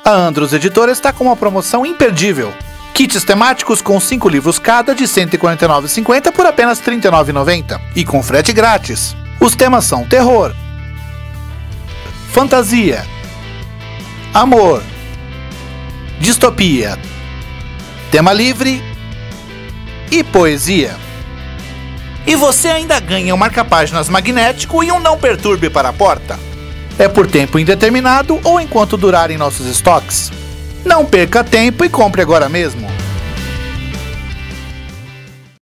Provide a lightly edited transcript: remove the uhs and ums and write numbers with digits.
A Andros Editora está com uma promoção imperdível. Kits temáticos com 5 livros cada de R$ 149,50 por apenas R$ 39,90 e com frete grátis. Os temas são terror, fantasia, amor, distopia, tema livre e poesia. E você ainda ganha um marca-páginas magnético e um não perturbe para a porta. É por tempo indeterminado ou enquanto durarem nossos estoques. Não perca tempo e compre agora mesmo.